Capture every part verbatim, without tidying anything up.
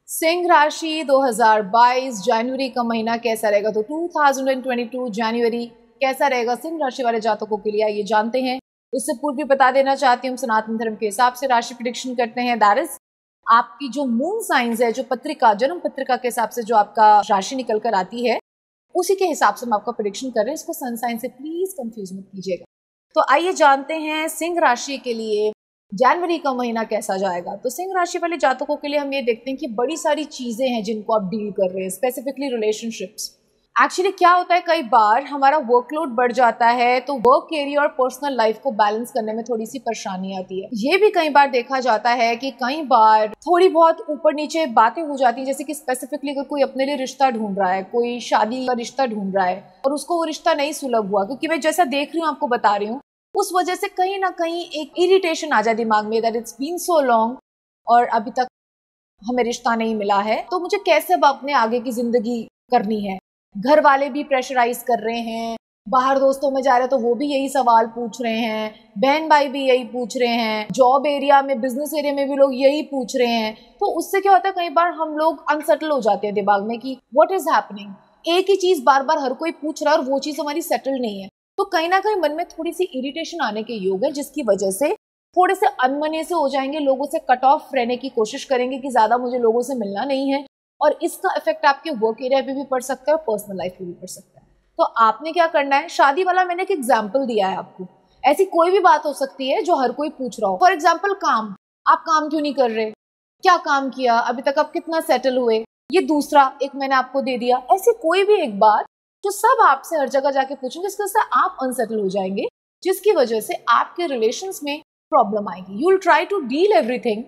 सिंह राशि दो हज़ार बाईस जनवरी का महीना कैसा रहेगा? तो दो हज़ार बाईस जनवरी कैसा रहेगा सिंह राशि वाले जातकों के लिए, ये जानते हैं। उससे पूर्व भी बता देना चाहती हूँ, सनातन धर्म के हिसाब से राशि प्रेडिक्शन करते हैं। दैट इज आपकी जो मून साइंस है, जो पत्रिका, जन्म पत्रिका के हिसाब से जो आपका राशि निकल कर आती है, उसी के हिसाब से हम आपका प्रेडिक्शन कर रहे हैं। इसको सन साइन से प्लीज कंफ्यूज मत कीजिएगा। तो आइए जानते हैं सिंह राशि के लिए जनवरी का महीना कैसा जाएगा। तो सिंह राशि वाले जातकों के लिए हम ये देखते हैं कि बड़ी सारी चीजें हैं जिनको आप डील कर रहे हैं, स्पेसिफिकली रिलेशनशिप्स। एक्चुअली क्या होता है, कई बार हमारा वर्कलोड बढ़ जाता है तो वर्क एरिया और पर्सनल लाइफ को बैलेंस करने में थोड़ी सी परेशानी आती है। ये भी कई बार देखा जाता है कि कई बार थोड़ी बहुत ऊपर नीचे बातें हो जाती हैं, जैसे कि स्पेसिफिकली अगर कोई अपने लिए रिश्ता ढूंढ रहा है, कोई शादी का रिश्ता ढूंढ रहा है और उसको वो रिश्ता नहीं सुलभ हुआ, क्योंकि मैं जैसा देख रही हूँ आपको बता रही हूँ, उस वजह से कहीं ना कहीं एक इरिटेशन आ जाए दिमाग में, that it's been so long और अभी तक हमें रिश्ता नहीं मिला है, तो मुझे कैसे अब अपने आगे की जिंदगी करनी है। घर वाले भी प्रेशराइज कर रहे हैं, बाहर दोस्तों में जा रहे हैं तो वो भी यही सवाल पूछ रहे हैं, बहन भाई भी यही पूछ रहे हैं, जॉब एरिया में, बिजनेस एरिया में भी लोग यही पूछ रहे हैं। तो उससे क्या होता है, कई बार हम लोग अनसेटल हो जाते हैं दिमाग में कि व्हाट इज हैपनिंग। एक ही चीज बार बार हर कोई पूछ रहा है और वो चीज हमारी सेटल नहीं है, तो कहीं ना कहीं मन में थोड़ी सी इरिटेशन आने के योग है, जिसकी वजह से थोड़े से अनमने से हो जाएंगे, लोगों से कट ऑफ रहने की कोशिश करेंगे कि ज्यादा मुझे लोगों से मिलना नहीं है, और इसका इफेक्ट आपके वर्क एरिया पे भी पड़ सकता है और पर्सनल लाइफ पे भी पड़ सकता है। तो आपने क्या करना है, शादी वाला मैंने एक एग्जाम्पल दिया है आपको, ऐसी कोई भी बात हो सकती है जो हर कोई पूछ रहा हो। फॉर एग्जाम्पल काम, आप काम क्यों नहीं कर रहे, क्या काम किया अभी तक, आप कितना सेटल हुए, ये दूसरा एक मैंने आपको दे दिया। ऐसी कोई भी एक बात जो सब आपसे हर जगह जाके पूछेंगे, इसकी वजह से आप अनसेटल हो जाएंगे, जिसकी वजह से आपके रिलेशंस में प्रॉब्लम आएगी। You will try to deal everything,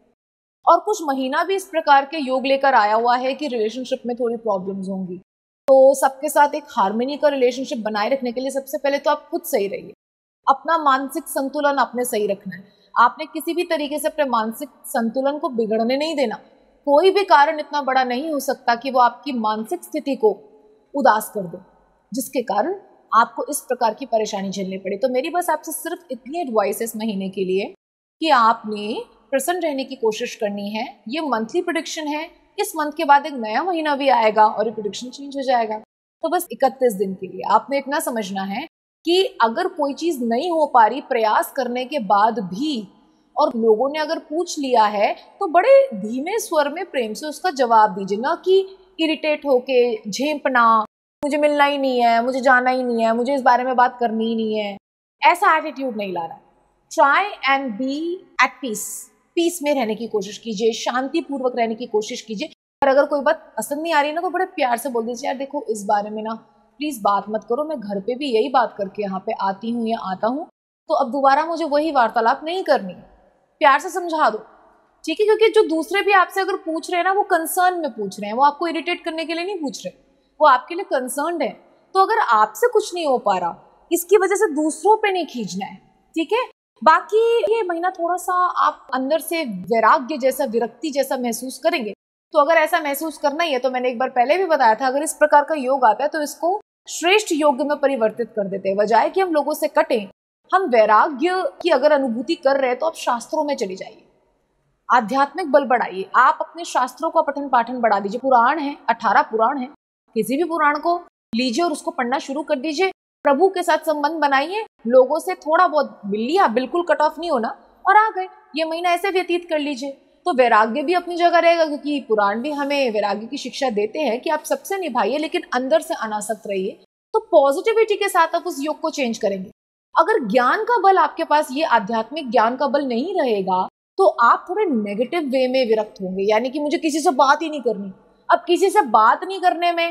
और कुछ महीना भी इस प्रकार के योग लेकर आया हुआ है कि रिलेशनशिप में थोड़ी प्रॉब्लम्स होंगी। तो सबके साथ एक हार्मनी का रिलेशनशिप बनाए रखने के लिए सबसे पहले तो आप खुद सही रहिए, अपना मानसिक संतुलन आपने सही रखना है। आपने किसी भी तरीके से अपने मानसिक संतुलन को बिगड़ने नहीं देना। कोई भी कारण इतना बड़ा नहीं हो सकता कि वो आपकी मानसिक स्थिति को उदास कर दे, जिसके कारण आपको इस प्रकार की परेशानी झेलनी पड़े। तो मेरी बस आपसे सिर्फ इतनी एडवाइस है इस महीने के लिए कि आपने प्रसन्न रहने की कोशिश करनी है। ये मंथली प्रेडिक्शन है, इस मंथ के बाद एक नया महीना भी आएगा और ये प्रेडिक्शन चेंज हो जाएगा। तो बस इकतीस दिन के लिए आपने इतना समझना है कि अगर कोई चीज नहीं हो पा रही प्रयास करने के बाद भी, और लोगों ने अगर पूछ लिया है, तो बड़े धीमे स्वर में प्रेम से उसका जवाब दीजिए, ना कि इरिटेट होके झेंपना, मुझे मिलना ही नहीं है, मुझे जाना ही नहीं है, मुझे इस बारे में बात करनी ही नहीं है, ऐसा एटीट्यूड नहीं लाना। Try and be at peace, peace में रहने की कोशिश कीजिए, शांति पूर्वक रहने की कोशिश कीजिए। और अगर कोई बात पसंद नहीं आ रही है ना, तो बड़े प्यार से बोल दीजिए, यार देखो इस बारे में ना प्लीज बात मत करो, मैं घर पे भी यही बात करके यहाँ पे आती हूँ या आता हूँ, तो अब दोबारा मुझे वही वार्तालाप नहीं करनी। प्यार से समझा दो, ठीक है, क्योंकि जो दूसरे भी आपसे अगर पूछ रहे हैं ना, वो कंसर्न में पूछ रहे हैं, वो आपको इरिटेट करने के लिए नहीं पूछ रहे, वो आपके लिए कंसर्न्ड है। तो अगर आपसे कुछ नहीं हो पा रहा, इसकी वजह से दूसरों पे नहीं खींचना है, ठीक है। बाकी ये महीना थोड़ा सा आप अंदर से वैराग्य जैसा, विरक्ति जैसा महसूस करेंगे। तो अगर ऐसा महसूस करना ही है, तो मैंने एक बार पहले भी बताया था, अगर इस प्रकार का योग आता है तो इसको श्रेष्ठ योग में परिवर्तित कर देते हैं। बजाय कि हम लोगों से कटें, हम वैराग्य की अगर अनुभूति कर रहे हैं तो आप शास्त्रों में चली जाइए, आध्यात्मिक बल बढ़ाइए, आप अपने शास्त्रों का पठन पाठन बढ़ा दीजिए। पुराण है, अठारह पुराण है, किसी भी पुराण को लीजिए और उसको पढ़ना शुरू कर दीजिए। प्रभु के साथ संबंध बनाइए, लोगों से थोड़ा बहुत मिल लिया, बिल्कुल कट ऑफ नहीं होना, और आ गए। ये महीना ऐसे व्यतीत कर लीजिए, तो वैराग्य भी अपनी जगह रहेगा, क्योंकि पुराण भी हमें वैराग्य की शिक्षा देते हैं कि आप सबसे निभाइए लेकिन अंदर से अनासक्त रहिए। तो पॉजिटिविटी के साथ आप उस योग को चेंज करेंगे। अगर ज्ञान का बल आपके पास, ये आध्यात्मिक ज्ञान का बल नहीं रहेगा, तो आप थोड़े नेगेटिव वे में विरक्त होंगे, यानी कि मुझे किसी से बात ही नहीं करनी। अब किसी से बात नहीं करने में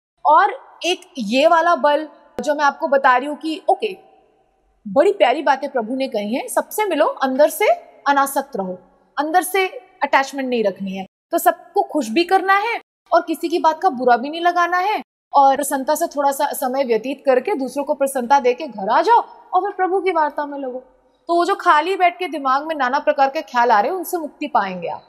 और एक ये वाला बल जो मैं आपको बता रही हूँ कि ओके, बड़ी प्यारी बातें प्रभु ने कही हैं, सबसे मिलो, अंदर से अनासक्त रहो, अंदर से अटैचमेंट नहीं रखनी है, तो सबको खुश भी करना है और किसी की बात का बुरा भी नहीं लगाना है, और प्रसन्नता से थोड़ा सा समय व्यतीत करके दूसरों को प्रसन्नता देके घर आ जाओ और फिर प्रभु की वार्ता में लगो। तो वो जो खाली बैठ के दिमाग में नाना प्रकार के ख्याल आ रहे हैं, उनसे मुक्ति पाएंगे आप,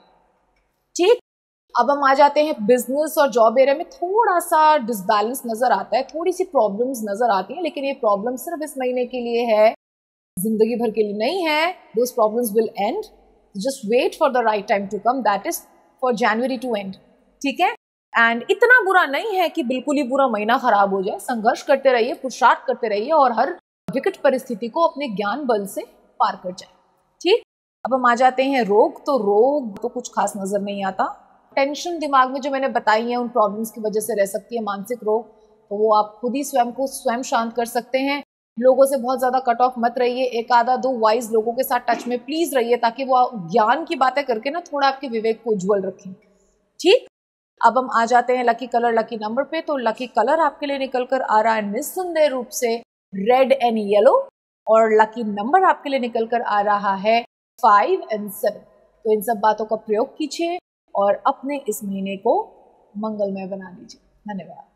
ठीक। अब हम आ जाते हैं बिजनेस और जॉब एरिया में, थोड़ा सा डिसबैलेंस नजर आता है, थोड़ी सी प्रॉब्लम्स नजर आती हैं, लेकिन ये प्रॉब्लम सिर्फ इस महीने के लिए है, जिंदगी भर के लिए नहीं है। Those problems will end, just wait for the right time to come, that is for January to end, ठीक है। एंड इतना बुरा नहीं है कि बिल्कुल ही पूरा महीना खराब हो जाए। संघर्ष करते रहिए, पुरुषार्थ करते रहिए और हर विकट परिस्थिति को अपने ज्ञान बल से पार कर जाए, ठीक। अब हम आ जाते हैं रोग। तो रोग तो कुछ खास नजर नहीं आता। टेंशन दिमाग में जो मैंने बताई है उन प्रॉब्लम्स की वजह से रह सकती है। मानसिक रोग तो वो आप खुद ही स्वयं को स्वयं शांत कर सकते हैं। लोगों से बहुत ज्यादा कट ऑफ मत रहिए। एक आधा दो वाइज लोगों के साथ टच में प्लीज रहिए, ताकि वो ज्ञान की बातें करके ना थोड़ा आपके विवेक को उज्जवल रखें, ठीक। अब हम आ जाते हैं लकी कलर, लकी नंबर पे। तो लकी कलर आपके लिए निकल कर आ रहा है निस्संदेह रूप से रेड एंड येलो, और लकी नंबर आपके लिए निकल कर आ रहा है फाइव एंड सेवन। तो इन सब बातों का प्रयोग कीजिए और अपने इस महीने को मंगलमय बना लीजिए। धन्यवाद।